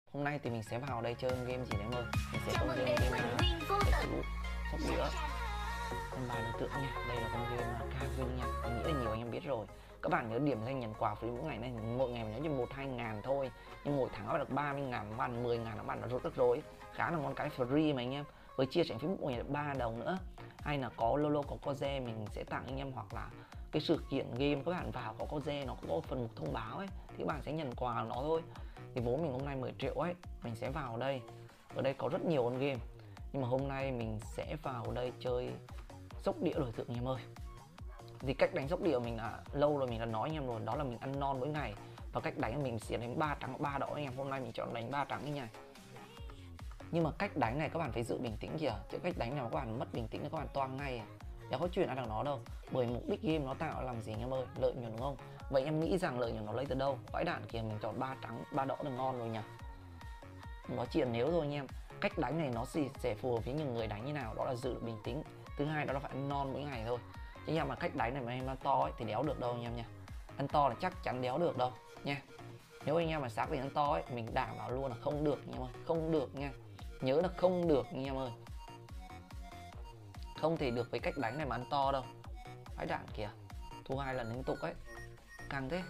Hôm nay thì mình sẽ vào đây chơi game gì đấy em ơi. Mình sẽ có game sóc đĩa con bài đối tượng nha. Đây là con game Kavin nha. Mình nghĩ là nhiều anh em biết rồi. Các bạn nhớ điểm danh nhận quà free mỗi ngày này, mỗi ngày mình nhớ chỉ 1-2 ngàn thôi, nhưng mỗi tháng các bạn được 30 ngàn, bạn 10 ngàn các bạn nó rất rối. Khá là ngon cái free mà anh em. Với chia sẻ Facebook mỗi ngày được 3 đồng nữa. Hay là có Lolo có Coze mình sẽ tặng anh em, hoặc là cái sự kiện game các bạn vào có Coze nó có phần mục thông báo ấy thì các bạn sẽ nhận quà của nó thôi. Thì vốn mình hôm nay 10 triệu ấy, mình sẽ vào đây. Ở đây có rất nhiều con game, nhưng mà hôm nay mình sẽ vào đây chơi sóc đĩa đối tượng anh em ơi. Thì cách đánh sóc đĩa mình là lâu rồi, mình đã nói anh em rồi, đó là mình ăn non mỗi ngày. Và cách đánh mình sẽ đánh 3 trắng 3 đỏ anh em. Hôm nay mình chọn đánh 3 trắng như này. Nhưng mà cách đánh này các bạn phải giữ bình tĩnh kìa, chứ cách đánh nào các bạn mất bình tĩnh là các bạn toang ngay. Đâu có chuyện ăn được nó đâu, bởi mục đích game nó tạo làm gì anh em ơi, lợi nhuận đúng không? Vậy em nghĩ rằng lợi nhuận nó lấy từ đâu? Vãi đạn kìa, mình chọn 3 trắng 3 đỏ là ngon rồi nhỉ. Nói chuyện nếu thôi anh em. Cách đánh này nó sẽ phù hợp với những người đánh như nào, đó là giữ được bình tĩnh. Thứ hai đó là phải ăn non mỗi ngày thôi. Chứ anh em mà cách đánh này mà em ăn to ấy, thì đéo được đâu anh em nha. Ăn to là chắc chắn đéo được đâu nha. Nếu anh em mà xác định ăn to ấy, mình đảm bảo luôn là không được anh em ơi, không được nha. Nhớ là không được anh em ơi, không thể được với cách đánh này mà ăn to đâu. Vãi đạn kìa, thua 2 lần liên tục ấy, càng thế.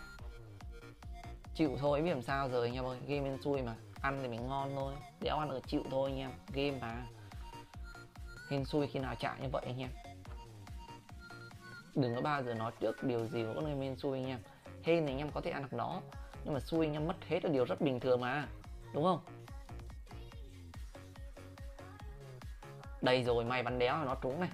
Chịu thôi, biết làm sao giờ anh em ơi, game bên xui mà, ăn thì mình ngon thôi, đéo ăn ở chịu thôi anh em, game mà. Hên xui khi nào chạy như vậy anh em. Đừng có bao giờ nói trước điều gì của con game hên xui anh em. Hên thì anh em có thể ăn được nó, nhưng mà xui anh em mất hết là điều rất bình thường mà, đúng không? Đây rồi, may bắn đéo là nó trúng này.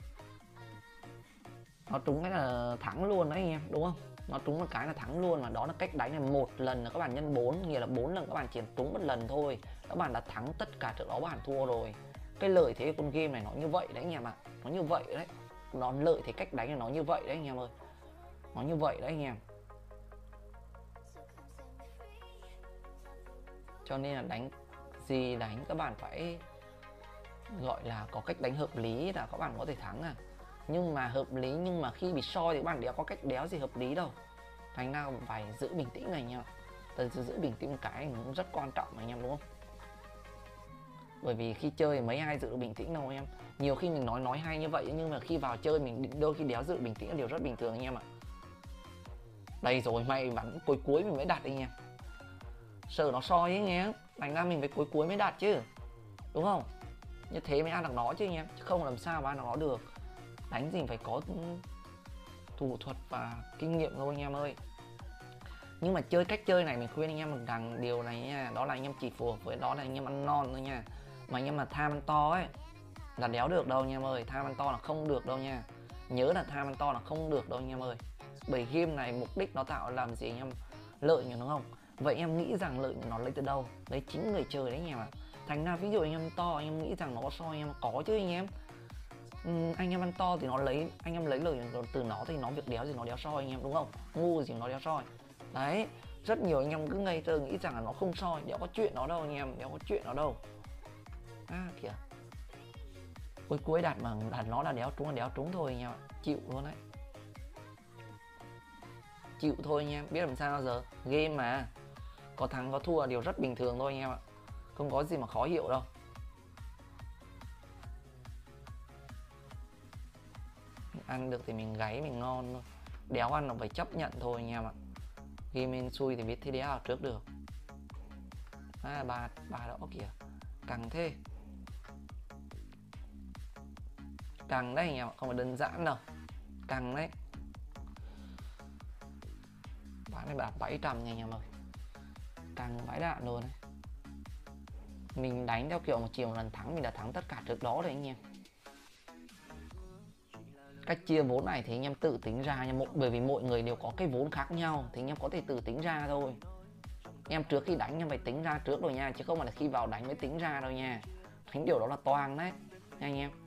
Nó trúng cái là thắng luôn đấy anh em, đúng không? Nó trúng một cái là thắng luôn, mà đó là cách đánh này. Một lần là các bạn nhân 4, nghĩa là 4 lần các bạn chỉ trúng một lần thôi, các bạn đã thắng tất cả, trước đó các bạn thua rồi. Cái lợi thế của con game này nó như vậy đấy anh em ạ, nó như vậy đấy. Nó lợi thế cách đánh là nó như vậy đấy anh em ơi, nó như vậy đấy anh em. Cho nên là đánh gì đánh các bạn phải gọi là có cách đánh hợp lý là các bạn có thể thắng à. Nhưng mà hợp lý, nhưng mà khi bị soi thì các bạn đéo có cách đéo gì hợp lý đâu. Thành ra phải giữ bình tĩnh này anh em. Tại giữ bình tĩnh cái cũng rất quan trọng anh em, đúng không? Bởi vì khi chơi mấy ai giữ bình tĩnh đâu anh em. Nhiều khi mình nói hay như vậy, nhưng mà khi vào chơi mình đôi khi đéo giữ bình tĩnh là điều rất bình thường anh em ạ. Đây rồi, may bắn cuối mình mới đặt anh em. Sợ nó soi ấy anh em, thành ra mình phải cuối mới đặt chứ, đúng không? Như thế mới ăn được nó chứ anh em, chứ không làm sao mà ăn được nó được. Đánh gì phải có thủ thuật và kinh nghiệm thôi anh em ơi. Nhưng mà chơi cách chơi này mình khuyên anh em rằng điều này nha, đó là anh em chỉ phù hợp với đó là anh em ăn non thôi nha. Mà anh em mà tham ăn to ấy là đéo được đâu anh em ơi, tham ăn to là không được đâu nha. Nhớ là tham ăn to là không được đâu anh em ơi. Bởi game này mục đích nó tạo làm gì anh em? Lợi nhuận đúng không? Vậy em nghĩ rằng lợi nhuận nó lấy từ đâu? Lấy chính người chơi đấy anh em ạ. Thành ra ví dụ anh em to, anh em nghĩ rằng nó có soi anh em, có chứ anh em. Anh em ăn to thì nó lấy, anh em lấy lợi nhuận từ nó thì nó việc đéo gì nó đéo soi anh em, đúng không? Ngu gì nó đéo soi. Đấy, rất nhiều anh em cứ ngây thơ nghĩ rằng là nó không soi, đéo có chuyện đó đâu anh em, đéo có chuyện đó đâu. Kìa, cuối đặt mà đặt nó là đéo trúng là đéo trúng thôi anh em ạ, chịu luôn đấy. Chịu thôi anh em, biết làm sao giờ, game mà, có thắng có thua là điều rất bình thường thôi anh em ạ, không có gì mà khó hiểu đâu. Ăn được thì mình gáy mình ngon thôi, đéo ăn là phải chấp nhận thôi anh em ạ. Game hên xui thì biết thế đéo nào trước được. Ba đó kìa, căng thế. Căng đấy anh em ạ, không phải đơn giản đâu, căng đấy. Ván này bạc 700 nha anh em ơi, căng vãi đạn luôn đấy. Mình đánh theo kiểu một chiều lần thắng, mình đã thắng tất cả trước đó rồi anh em. Cách chia vốn này thì anh em tự tính ra nha, bởi vì mỗi người đều có cái vốn khác nhau thì anh em có thể tự tính ra thôi. Em trước khi đánh em phải tính ra trước rồi nha, chứ không phải là khi vào đánh mới tính ra đâu nha. Đánh điều đó là toang đấy nha anh em.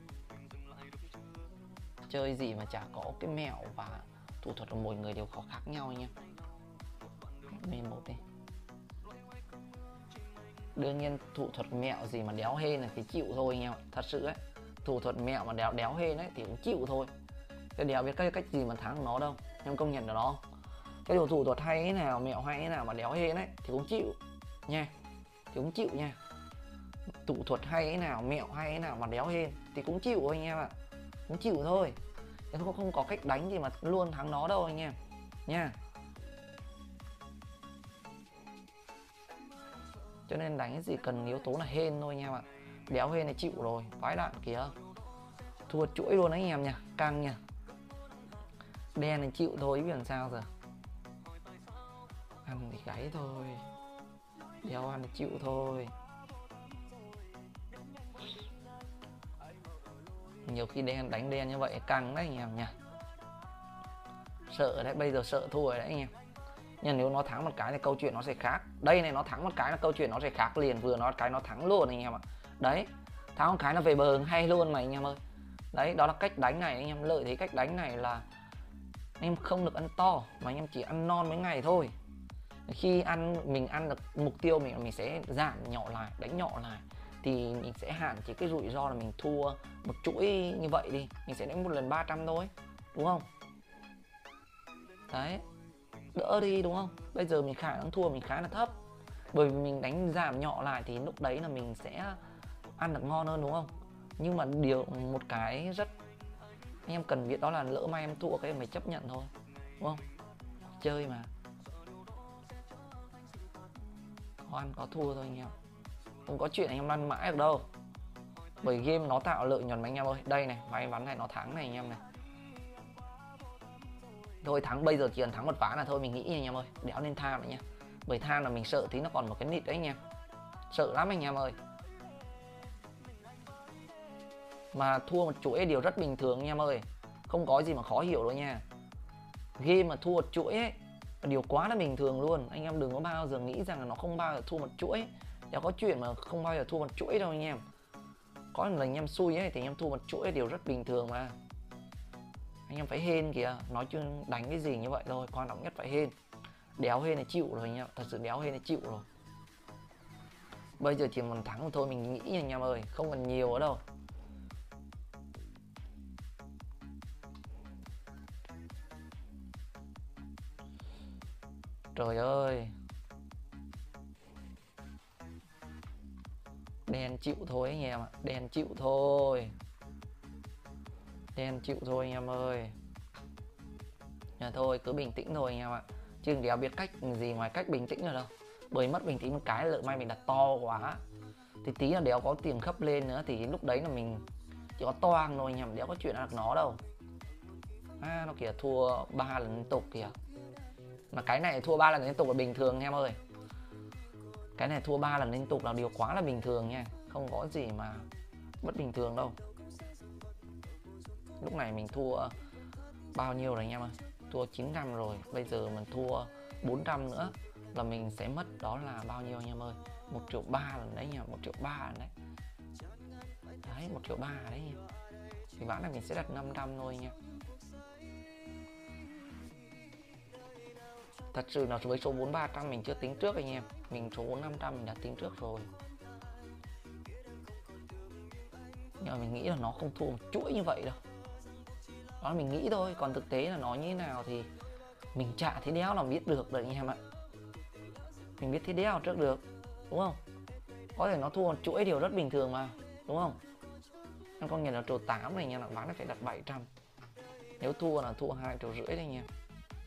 Chơi gì mà chả có cái mẹo và thủ thuật của mỗi người đều có khác nhau anh em. M1 đi. Đương nhiên thủ thuật mẹo gì mà đéo hên là thì chịu thôi anh em, thật sự ấy. Thủ thuật mẹo mà đéo hên ấy thì cũng chịu thôi. Cái đéo biết cách gì mà thắng nó đâu, em công nhận được nó. Cái điều thủ thuật hay thế nào, mẹo hay thế nào mà đéo hên ấy thì cũng chịu nha. thì cũng chịu nha. Thủ thuật hay thế nào, mẹo hay thế nào mà đéo hên thì cũng chịu thôi anh em ạ. Cũng chịu thôi. Không có cách đánh gì mà luôn thắng nó đâu anh em nha. Cho nên đánh gì cần yếu tố là hên thôi anh em ạ. Đéo hên thì chịu rồi. Vãi đạn kìa. Thua chuỗi luôn đấy anh em nha. Căng nha. Đen thì chịu thôi, biết làm sao giờ. Ăn thì gáy thôi. Đéo ăn thì chịu thôi. Nhiều khi đen đánh đen như vậy căng đấy anh em nha. Sợ đấy, bây giờ sợ thua rồi đấy anh em. Nhưng nếu nó thắng một cái thì câu chuyện nó sẽ khác. Đây này, nó thắng một cái là câu chuyện nó sẽ khác liền. Vừa nói cái nó thắng luôn anh em ạ. Đấy, thắng một cái là về bờ hay luôn mà anh em ơi. Đấy, đó là cách đánh này anh em. Lợi thế cách đánh này là anh em không được ăn to mà anh em chỉ ăn non mấy ngày thôi. Khi mình ăn được mục tiêu mình sẽ giảm nhỏ lại, đánh nhỏ lại thì mình sẽ hạn chế cái rủi ro là mình thua một chuỗi như vậy đi. Mình sẽ đánh một lần 300 thôi, đúng không? Đấy, đỡ đi đúng không? Bây giờ mình khả năng thua mình khá là thấp. Bởi vì mình đánh giảm nhỏ lại thì lúc đấy là mình sẽ ăn được ngon hơn đúng không? Nhưng mà một cái rất anh em cần biết đó là lỡ may em thua cái mình chấp nhận thôi, đúng không? Chơi mà, có ăn có thua thôi anh em. Không có chuyện anh em lăn mãi được đâu. Bởi game nó tạo lợi nhuận mà anh em ơi. Đây này, may mắn này nó thắng này anh em này. Thôi thắng bây giờ chỉ cần thắng một ván là thôi mình nghĩ anh em ơi. Đéo nên tham nữa nha. Bởi tham là mình sợ tí nó còn một cái nịt đấy anh em. Sợ lắm anh em ơi. Mà thua một chuỗi điều rất bình thường anh em ơi. Không có gì mà khó hiểu đâu nha. Game mà thua một chuỗi ấy là điều quá là bình thường luôn. Anh em đừng có bao giờ nghĩ rằng là nó không bao giờ thua một chuỗi. Đéo có chuyện mà không bao giờ thua một chuỗi đâu anh em. Có lần anh em xui ấy thì anh em thua một chuỗi điều rất bình thường mà. Anh em phải hên kìa. Nói chứ đánh cái gì như vậy thôi. Quan trọng nhất phải hên. Đéo hên thì chịu rồi anh em. Thật sự đéo hên thì chịu rồi. Bây giờ chỉ một thắng thôi mình nghĩ anh em ơi. Không cần nhiều ở đâu. Trời ơi. Đen chịu thôi anh em ạ. Đen chịu thôi. Đen chịu thôi anh em ơi. Thôi cứ bình tĩnh thôi anh em ạ. Chứ đéo biết cách gì ngoài cách bình tĩnh rồi đâu. Bởi mất bình tĩnh một cái lỡ may mình đặt to quá thì tí là đéo có tiền khớp lên nữa. Thì lúc đấy là mình chỉ có toang thôi anh em. Đéo có chuyện ăn được nó đâu. Nó kìa, thua 3 lần liên tục kìa. Mà cái này thua 3 lần liên tục là bình thường anh em ơi. Cái này thua 3 lần liên tục là điều quá là bình thường nha. Không có gì mà bất bình thường đâu. Lúc này mình thua bao nhiêu rồi anh em ơi? Thua 900 rồi. Bây giờ mình thua 400 nữa là mình sẽ mất đó là bao nhiêu anh em ơi? 1,3 triệu lần đấy nha. 1,3 triệu lần đấy. Đấy, 1,3 triệu đấy nha. Thì ván này mình sẽ đặt 500 thôi nha. Thật sự là với số 4-300 mình chưa tính trước anh em. Mình số 4-500 mình đã tính trước rồi. Nhưng mà mình nghĩ là nó không thua một chuỗi như vậy đâu. Đó là mình nghĩ thôi. Còn thực tế là nó như thế nào thì mình chả thấy đéo nào biết được đấy anh em ạ. Mình biết thấy đéo trước được, đúng không? Có thể nó thua một chuỗi điều rất bình thường mà, đúng không? Em con nhìn là 1,8 triệu này anh em ạ. Ván này phải đặt 700. Nếu thua là thua 2,5 triệu đấy anh em.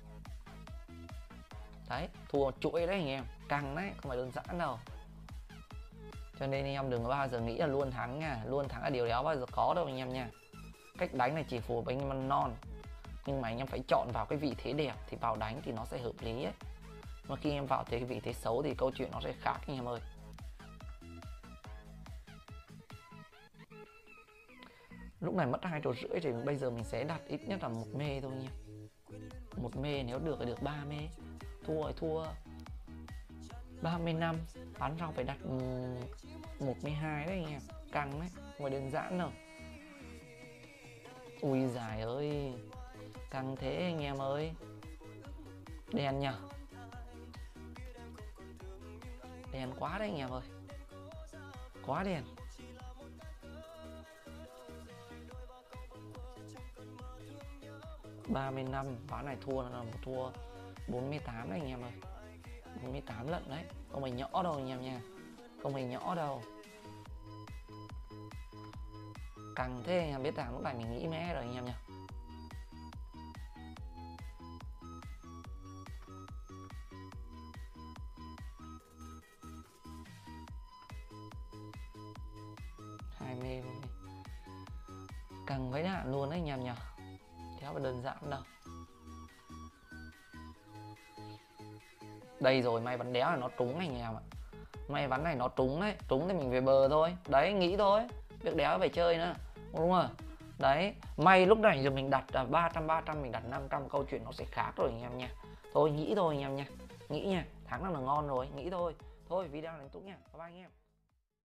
Đấy, thua một chuỗi đấy anh em. Căng đấy, không phải đơn giản đâu. Cho nên anh em đừng có bao giờ nghĩ là luôn thắng nha. Luôn thắng là điều đéo bao giờ có đâu anh em nha. Cách đánh này chỉ phù hợp với anh em ăn non. Nhưng mà anh em phải chọn vào cái vị thế đẹp thì vào đánh thì nó sẽ hợp lý ấy. Mà khi em vào cái vị thế xấu thì câu chuyện nó sẽ khác anh em ơi. Lúc này mất 2,5 triệu thì bây giờ mình sẽ đặt ít nhất là 1 mê thôi nha. 1 mê, nếu được thì được 3 mê. Thua thì thua 35. Bán sau phải đặt 1,2 đấy anh em. Căng đấy, không phải đơn giản đâu. Ui giời ơi, căng thế anh em ơi. Đen nhờ. Đen quá đấy anh em ơi. Quá đen. $35. Ván này thua là thua 48 đấy anh em ơi. 48 lận đấy. Không phải nhỏ đâu anh em nha. không hề nhỏ đâu. Càng thế anh em biết rằng lúc này mình nghĩ mẽ rồi anh em nhá. Hai mê luôn đi. Càng với đạn luôn đấy anh em nhá. Theo phải đơn giản đâu. Đây rồi, may bắn đéo là nó trúng anh em ạ. May bắn này nó trúng đấy, trúng thì mình về bờ thôi. Đấy, nghĩ thôi, việc đéo phải chơi nữa. Đúng không? Đấy, may lúc này giờ mình đặt 300 mình đặt 500, câu chuyện nó sẽ khác rồi anh em nha. Thôi nghĩ thôi anh em nha. Nghĩ nha, thắng là ngon rồi, nghĩ thôi. Thôi video này kết thúc nha. Bye bye anh em.